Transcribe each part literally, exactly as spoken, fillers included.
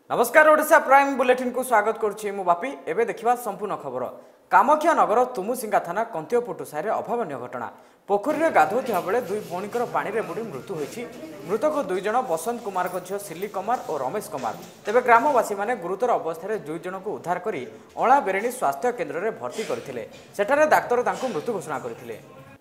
नमस्कार Odisha prime bulletin को स्वागत करुच्ची मु बापी एबे देखिबा संपूर्ण खबर। कामाख्या नगर तुमुसिंगा थाना कंतियपुटु सारे अभावनीय घटना। पोखरी रे गाधोथिया बेले दुई भौणीकर पानी रे बुडी मृत्यु होईची। मृतक दुई जण बसंत कुमार को झियो सिल्ली कुमार और रमेश कुमार। तेबे ग्रामवासी माने गुरुतर अवस्था रे दुई जण को उद्धार करी अळा बेरेणी स्वास्थ्य केन्द्र रे भर्ती करथिले। सेठारे डाक्टर तांको मृत्यु घोषणा करथिले।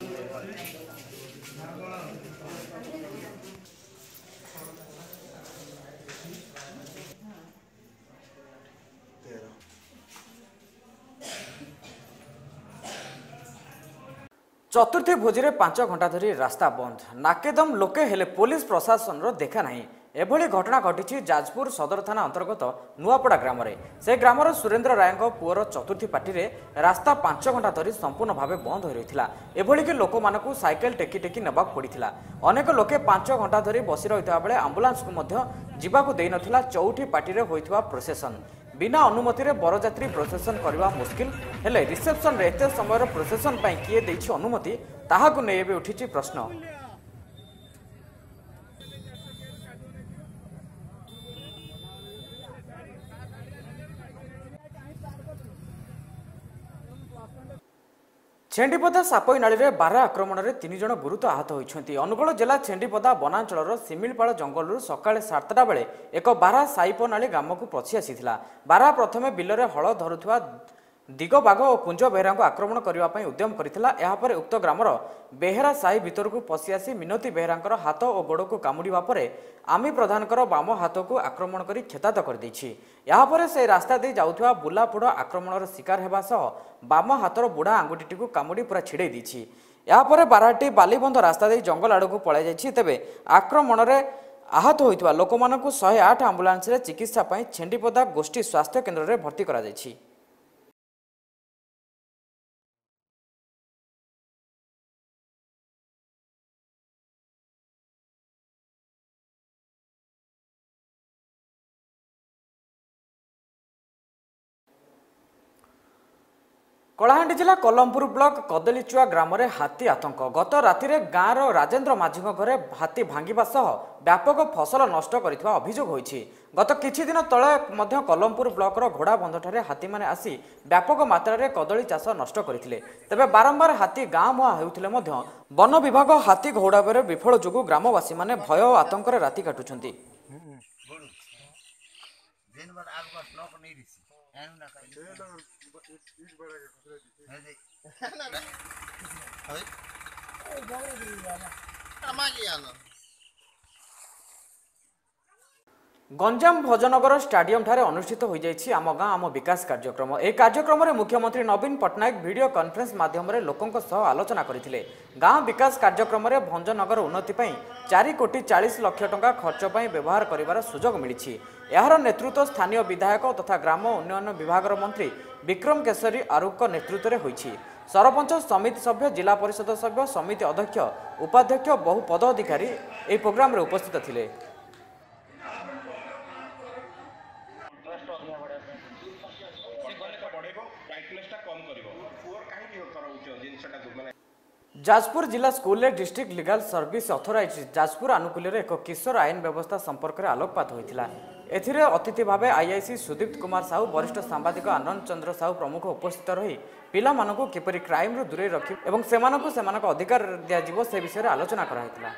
चतुर्थी भोजी रे पांच घंटा धरी रास्ता बंद। नाकेदम लोके हेले पुलिस प्रशासन रो देखा नहीं। एभली घटना घटी जाजपुर सदर थाना अंतर्गत नुआपड़ा ग्राम रे। से ग्रामर सुरेंद्र राय पुअर चतुर्थी पार्टी रे रास्ता पांच घंटा धरी संपूर्ण भाव बंद हो रही। एभली कि लोक मानकु साइकेल टेकी टेकी नेबाक पड़िथिला। अनेक लोके पांच घंटा धरी बसी रहिता बेले आंबुलांस को मध्य जिबाकु देई नथिला चौठी पार्टी रे होइथवा प्रोसेसन। बिना अनुमति रे बरजात्री प्रोसेसन करवा मुश्किल हेले रिसेप्शन रे एते समय प्रोसेसन पाई किए देछि अनुमति ताहाकु नै एबे उठिछि प्रश्न। छेंडीपदा सापई नाली रे बारह आक्रमण रे तीन जण गुरुतर आहत होइछन्ति। अनुगुल जिला छेंडीपदा वनांचल सिमिलपाड़ जंगल सकाळे सातटा बेले एक बारह साइप नाली ग्राम को पछि आसीथिला। बारह प्रथमे बिलरे हल धरुथुवा दिगबाघ और कुंज बेहरा को आक्रमण करने उद्यम करथिला। यापर उक्त ग्रामर बेहेरा साही भितर को पशि आसी मिनती बेहरांकर हाथ और गोड़ को कामुड़िबा परे आमी प्रधानकर बाम हाथ को आक्रमण करी क्षतात कर दैछि। यापर से रास्ता दे जाउथुवा बुलाफुड़ आक्रमणर शिकार हेबा सह बाम हाथर बुढ़ा आंगुठी को कामुड़ी पूरा छिड़े दैछि। यापर बारहटी बालीबंध रास्ता दे जंगल आड़ को पळाइ जाइछि। तेबे आक्रमण रे आहत होइतवा लोकमानकु एक सौ आठ आंबुलांस रे चिकित्सा पई छेंडीपदा गोष्ठी स्वास्थ्य केन्द्र रे भर्ती करा जाइछि। कलाहांडी जिला कलमपुर ब्लॉक कदलीचुआ ग्राम रे हाथी आतंक। गत राति रे गाँव राजेंद्र माझी घरे हाथी भांगिबा सह व्यापक फसल नष्ट करितवा अभियोग होईछि। गत किछि दिन तळे मध्य कलमपुर ब्लॉक रो घोड़ा बंधठारे हाथी माने आसी व्यापक मात्रा रे कदली चाष नष्ट करथिले। तेबे बारंबार हाथी गाँ मुआ हेउथिले मध्य वन विभाग हाथी घोड़ाबे विफल जोगु ग्रामवासी माने भय और आतंक रे राति काटुछन्ति। गंजाम भजनगर स्टाडियम ठारे अनुष्ठित हो जाइछि आम गाँ आम विकास कार्यक्रम। ए कार्यक्रम रे मुख्यमंत्री नवीन पट्टनायक वीडियो कॉन्फ्रेंस माध्यम रे लोकंक सह आलोचना करथिले। गाँ विकास कार्यक्रम रे भंजनगर उन्नति पई चार कोटी चालीस लाख टंका खर्च पई व्यवहार करिवार सुजोग मिलिछि। यार नेतृत्व स्थानीय विधायक तथा ग्राम उन्नयन विभाग मंत्री विक्रम केशरी आरुक नेतृत्व में होइछि। सरपंच समिति सभ्य जिला परिषद सभ्य समिति अध्यक्ष उपाध्यक्ष बहु पदाधिकारी ए प्रोग्राम रे उपस्थित थिले। जाजपुर जिला स्कूल रे district legal service authority Jajpur आनुकूल्य एक किशोर आईन व्यवस्था संपर्क में आलोकपात होता। एथिरे अतिथि भावे आईआईसी सुदीप्त कुमार साहू वरिष्ठ सांबादिक आनंद चंद्र साहू प्रमुख उपस्थित रही पिला मानकु किपरि क्राइम रु दूरे रखि एवं सेमानकु सेमानक अधिकार दियाजिवो से विषय रे आलोचना कराइतला।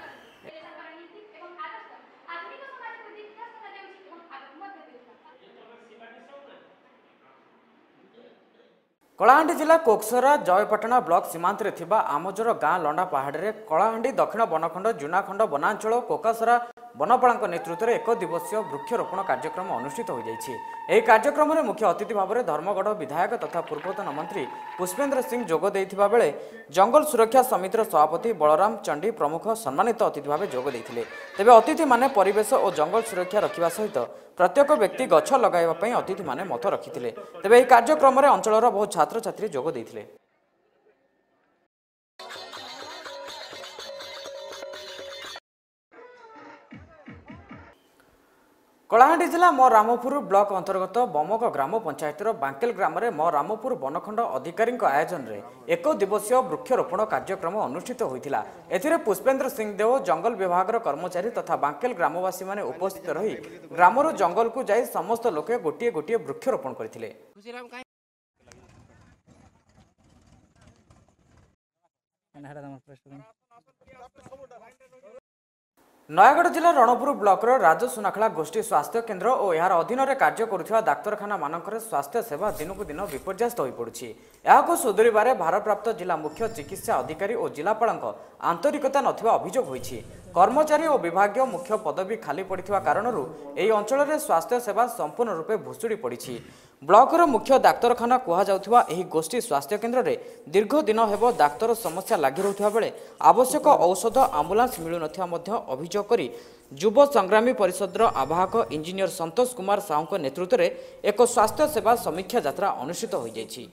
कलाहांडी जिला कोकसरा जयपाटना ब्लॉक सीमांत रे थिबा आमजोर गाँ लंडा पहाड़ रे कलाहांडी दक्षिण बनखंड जुनाखंड वनांचल कोकासरा वनपाल नेतृत्व में एक दिवसीय वृक्षरोपण कार्यक्रम अनुष्ठित हो जाइछि। एही कार्यक्रम में मुख्य अतिथि भाव में धर्मगढ़ विधायक तथा पूर्वतन मंत्री पुष्पेंद्र सिंह जोग देइथिबा बेले जंगल सुरक्षा समितिर सभापति बलराम चंडी प्रमुख सम्मानित अतिथि भाव जोग देइथिले। तेबे अतिथि माने परिवेश और जंगल सुरक्षा रखिबा सहित प्रत्येक व्यक्ति गछ लगाइबा पई अतिथि माने मत रखिथिले। तेबे एही कार्यक्रम में अंचलर बहुत छात्र छात्री जोग देइथिले। कलाहांडी जिला म रामपुर ब्लॉक अंतर्गत बमक ग्राम पंचायतर बांकेल ग्राम में म रामपुर वनखंड अधिकारी आयोजन में एक दिवसीय वृक्षरोपण कार्यक्रम अनुष्ठित होता। एथिरे पुष्पेंद्र सिंह देव जंगल विभाग कर्मचारी तथा बांकेल ग्रामवासी माने उपस्थित रही ग्रामर जंगल को जाई समस्त लोके गोटे गोटे वृक्षरोपण करथिले। नयागढ़ जिला रणपुर ब्लॉकर राजसुनाखला गोष्ठी स्वास्थ्य केन्द्र और यार अधीन में कार्य करुवा डाक्तखाना मानकर स्वास्थ्य सेवा दिनकू दिन विपर्यस्त हो पड़ुछि। यहाको सुधुरिबारे भारप्राप्त जिला मुख्य चिकित्सा अधिकारी और जिलापाल आंतरिकता नथिबा अभियोग होइछि। कर्मचारी और विभागीय मुख्य पदवी खाली पड़िथिबा कारणरू एही अंचल में स्वास्थ्य सेवा संपूर्ण रूपे भुसुड़ी पड़िछि। ब्लॉकर मुख्य डाक्तखाना कुहाଯାଉଥିବା ଏହି गोष्ठी स्वास्थ्य केन्द्र में दीर्घ दिन हेब डाक्तर समस्या लगी रहुथिबा बेले आवश्यक औषध आम्बुलांस मिलु नथिबा मध्य अभियोग करी युव संग्रामी परिषदर आवाहक इंजीनियर संतोष कुमार साहू नेतृत्व में एक स्वास्थ्य सेवा समीक्षा यात्रा अनुष्ठित हो जाइछि।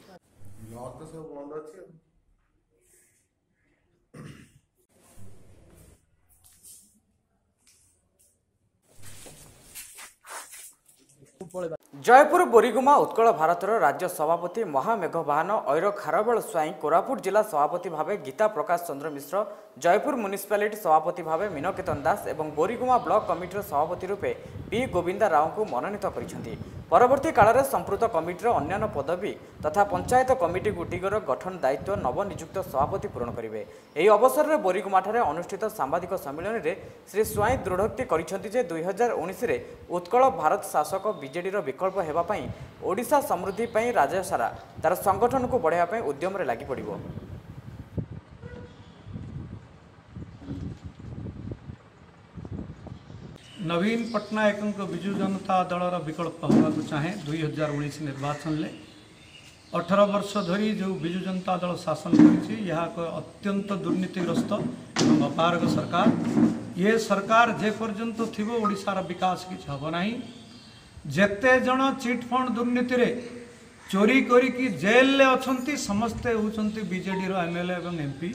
जयपुर बोरीगुमा उत्कल भारतर राज्य सभापति महामेघवाहन ऐर खारबेल स्वाई कोरापुट जिला सभापति भावे गीता प्रकाश चंद्र मिश्र जयपुर म्युनिसिपालिटी सभापति भावे मीनकेतन दास एवं बोरीगुमा ब्लॉक कमिटीर सभापति रूपे पी गोविंदा राव को मनोनीत करिसेंति। परवर्ती काल में संपुक्त कमिटीर अन्य पदवी तथा पंचायत कमिटी गुटिकर गठन दायित्व नवनियुक्त सभापति पूरण करेंगे। यह अवसर में बोरीगुमाठारे अनुष्ठित सांबादिक सम्मेलन में श्री स्वाई दृढ़ोक्ति करिसेंति जे दुई हजार उन्नीस उत्कल भारत शासक बीजेडी विकल्प हेबापई ओडिशा समृद्धि पई राज्य सारा तार संगठन को बढ़ावा उद्यम रे लागि पड़िबो। नवीन पट्टनायक विजु जनता दलर विकल्प होगा चाहे दुई हजार उन्नीस निर्वाचन ले अठारह वर्ष धरी जो विजु जनता दल शासन कर अत्यंत दुर्नीतिग्रस्त एवं अपारग सरकार। ये सरकार जे पर्यंत थी ओडिशार विकास किसी हम ना। जेते जन चिटफंड दुर्नीति रे चोरी करी जेल अच्छी समस्ते होती बीजेडी एमएलए एवं एमपी।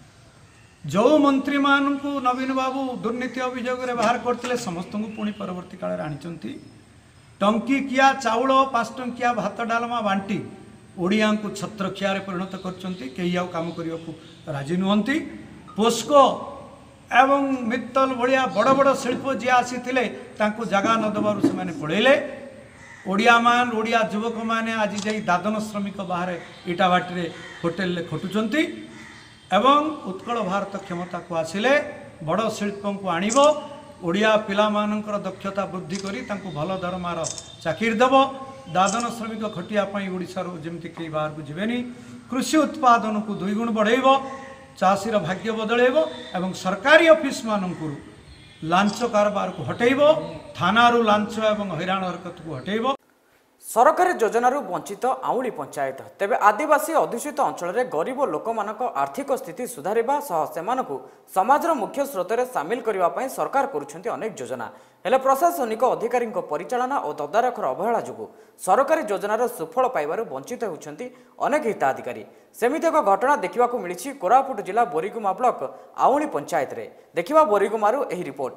जो मंत्री मान को नवीन बाबू दुर्नीति अभियोग बाहर करते समस्त को पुणी परवर्ती काल आनी टंकी किया चाउल पांच टंकिया भात डालमा बांटी ओडिया को छत्रखिया परिणत कर काम करने को राजी नुहति। पोस्को एवं मित्तल भाया बड़ बड़ शिल्प जी आसी जगह न दबार से पड़ेले। ओडिया मान ओडिया युवक मैंने आज जा दादन श्रमिक बाहर इटाभाटी होटेल खटुचंती एवं उत्कल भारत क्षमता को आसिले बड़ शिल्प को आणिब ओडिया पिला मानकर दक्षता वृद्धि करी तांको भल दरमार चाकरी देव। दादन श्रमिक खटिया ओडिशार जमती कई बाहर को जीवेनी। कृषि उत्पादन को दुई गुण बढ़ेब चाषीर भाग्य बदलेब एवं सरकारी ऑफिस मानकु लांच कारबार को हटेब थानारू लांच एवं हैरान हरकत को हटेब। सरकारी योजनारू वंचित आउली पंचायत तेबे आदिवासी अध्युषित अंचल में गरीब लोक आर्थिक स्थिति सुधारिबा सह सेमानकु समाजर मुख्य स्रोत में सामिल करबा पई सरकार करुछन्ति अनेक योजना। हेले प्रशासनिक अधिकारी परिचालना और तदारखर अवहेला जोगु सरकारी योजनार सुफल पाइबारु वंचित होउछन्ति अनेक हिताधिकारी। सेमिति एक घटना देखा मिली कोरापुट जिला बोरीगुमा ब्लॉक आउली पंचायत रे। देखिबा बोरीगुमारू एही रिपोर्ट।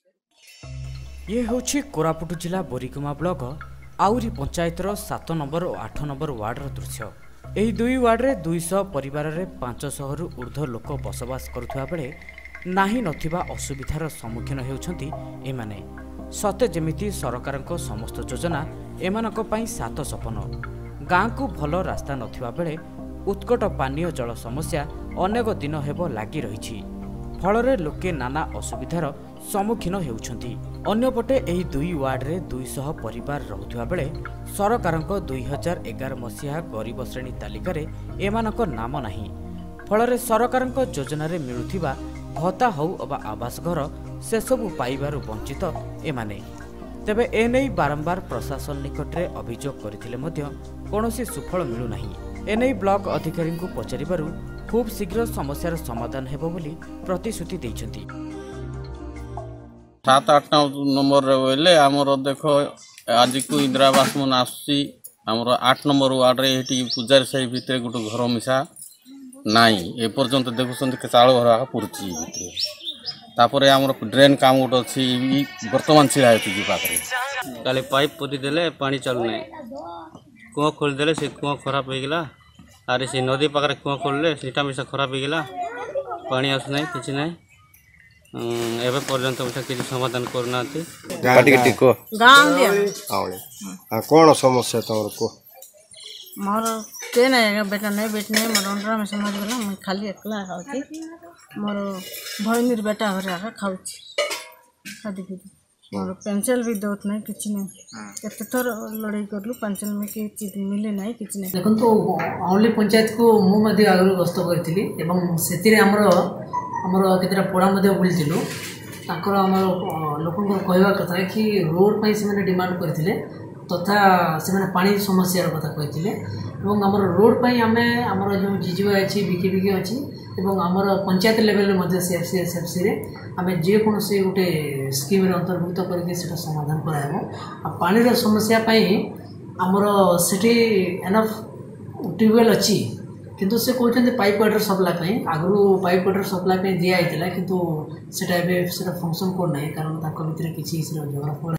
ये होछि कोरापुट जिला बोरीगुमा ब्लॉक आउरी पंचायतर सात नंबर और आठ नंबर वार्डर दृश्य। यही दुई वार्ड्रे दुईश परिवार में पांचश रु ऊर्ध्व लोक बसवास करुवा बेले नाही नथिबा असुविधार सम्मुखीन हेउछन्ति एमाने। सते जेमिति सरकार समस्त योजना एमानक पई सात सपन। गाँ को भल रास्ता नथिबा बेले उत्कट पानीय जल समस्या अनेक दिन हेब लागी रहिछि। फलरे लोके नाना असुविधार सम्मुखीन हेउछन्ति। अन्यपटे एही दुई वार्ड्रे दुईश परिवार रहुथिबा बेले सरकारक दुई हजार एगार मसीहा गरीब श्रेणी तालिकार एमानक नाम नाही। फलरे सरकारक योजन मिलुथिबा भत्ता हौ अबा आवास घर से सबु पाइबारु वंचित एमाने। तेबे एनै बारंबार प्रशासन निकटरे अभियोग करथिले मध्य कोनोसी सुफल मिलु नाही। एनै ब्लॉक अधिकारी को पचारिबारु खूब शीघ्र समस्यार समाधान हेबो बोली प्रतिश्रुति दैछन्ति। सात आठ नंबर बोले आमर देख आज को इंदिरा आवास मन आसुची आमर आठ नंबर वार्ड रे एठी पूजार साही भितर गोटे घर मिसा नाई एपर्यंत देखुं चाउल घर पुरची भितर तापर आमर ड्रेन काम गोटे अच्छी बर्तमान छिड़ा होती पाखे काली पाइप पोती देले पानी चलू ना कूँ खोलीदे से कूँ खराब हो गला आरे से नदी पाखे कूँ खोलिले सीटा मिसा खराब हो गला पानी आसना कि ना एवं पर्यंत किसी समाधान करना कौन समस्या तुम को मोर के नहीं बेटा नहीं बेट नहीं मोर अंडरा में समझ गला मैं खाली एकला खाऊँ मोर भईनीर बेटा घर आका खाऊँ खादी खुदी मोर पेंसिल भी दौत नहीं किसी नहीं केते थर लड़ाई करलु पेंसिल में कि चीज मिले नहीं किसी नहीं देखो तो औली पंचायत को मु मध्य आगु गस्त करथिली एवं सेतिरे हमरो हमरो केतेरा पड़ा मध्य बुलथिलु ताकर हमर लोकन को कहवा कथा कि रोड पई से डिमांड करथिले तथा से पानी समस्या कथा कहथिले एवं हमर रोड पई हमें हमर जो जीजीओ अछि बिकी बिकी अछि एवं हमर पंचायत लेवल मध्ये सीएफसी एसएफसी रे हमें जे कोन से गुटे स्कीम रे अंतर्भुक्त करके सेटा समाधान करायबो आ पानी रो समस्या पई हमर सिटी एनफ ट्यूबवेल अछि किंतु से कहते पाइप वाटर सप्लाई आगु पाइप वाटर सप्लाई दिखाई किंतु सेटा एबे सेटा फंक्शन को नहीं कारण ताको भितर किछि झगड़ा पड़े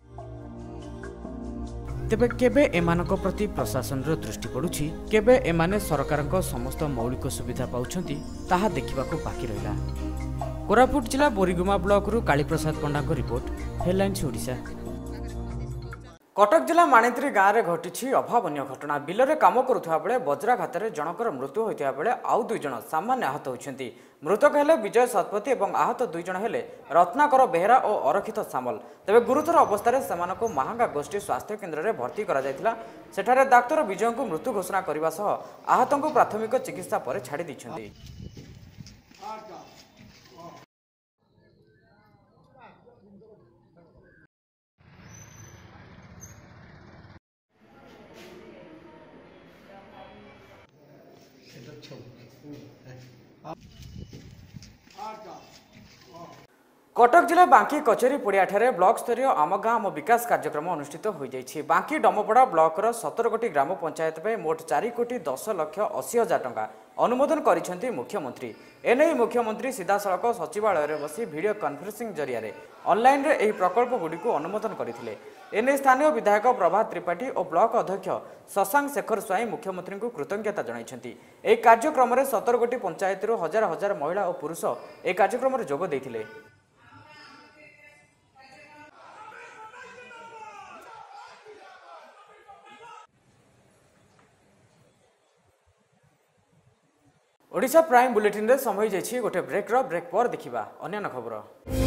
तेबे केबे एमानक प्रति प्रशासन रो दृष्टि पड़ुछि केबे एमाने सरकार को समस्त मौलिक सुविधा पाउछंती ताहा देखिबाको बाकी रहिला। कोरापुट जिला बोरीगुमा ब्लॉक रु कालीप्रसाद पंडा को रिपोर्ट हेडलाइन्स ओडिशा। कटक जिला माणित्री गाँव में घटी अभावन घटना बिलरे काम करुवा बेले वज्राघात जनकर मृत्यु होता बेले आउ दुई जन सामान्य आहत होती। मृतक हेले विजय शतपथी और आहत दुई जन हेले रत्नाकर बेहेरा और अरक्षित सामल। तेज गुरुतर अवस्था से महांगा गोष्ठी स्वास्थ्य केन्द्र में भर्ती कर डाक्तर विजय को मृत्यु घोषणा करने सह आहत को प्राथमिक चिकित्सा पर छाड़ी देछन्ति। कटक जिला बांकी कचेरी पड़िया ब्लॉक स्तरीय आम गाँ आम विकास कार्यक्रम अनुष्ठित हो जाइछि। बांकी डमपड़ा ब्लॉकर सतर गोटी ग्राम पंचायत में मोट चार कोटी दस लक्ष अशी हजार टंका अनुमोदन करिसेंति मुख्यमंत्री। एने मुख्यमंत्री सीधासलख सचिवालय में बसी वीडियो कॉन्फ्रेंसिंग जरिया ऑनलाइन रे एही प्रकल्प गुडी को अनुमोदन करथिले। एने स्थानीय विधायक प्रभात त्रिपाठी और ब्लॉक अध्यक्ष शशांक शेखर स्वाई मुख्यमंत्री को कृतज्ञता जणाइछन्ति। एही कार्यक्रम में सतर गोटी पंचायत हजार हजार महिला और पुरुष ए कार्यक्रम में जोग देथिले। ओडिशा प्राइम बुलेटिन रे समय जाइछि गोटे ब्रेक रो ब्रेक पर देखिबा अन्य खबर।